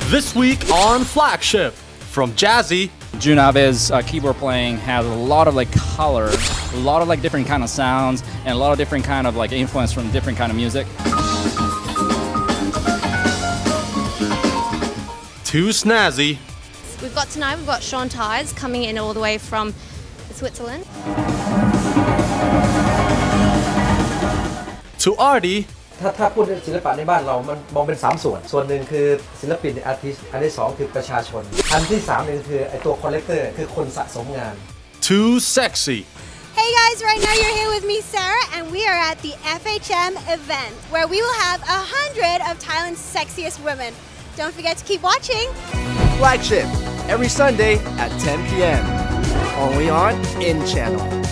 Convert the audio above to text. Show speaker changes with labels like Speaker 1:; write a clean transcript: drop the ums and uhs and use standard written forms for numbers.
Speaker 1: This week on Flagship, from Jazzy.
Speaker 2: Junabe's keyboard playing has a lot of color, a lot of different kind of sounds, and a lot of different kind of influence from different kind of music.
Speaker 1: Too snazzy.
Speaker 3: We've got Sean Tyes coming in all the way from Switzerland.
Speaker 1: To arty.
Speaker 4: ถ้าพูดถึงศิลปะในบ้านเรามันมองเป็น3ส่วนส่วนหนึ่งคือศิลปิน artist อันที่2คือประชาชนอันที่3นึงคือไอตัว collector คือคนสะสมงาน
Speaker 1: Too sexy.
Speaker 5: Hey guys, right now you're here with me, Sarah, and we are at the FHM event where we will have 100 of Thailand's sexiest women. Don't forget to keep watching.
Speaker 6: Flagship every Sunday at 10 p.m. only on In Channel.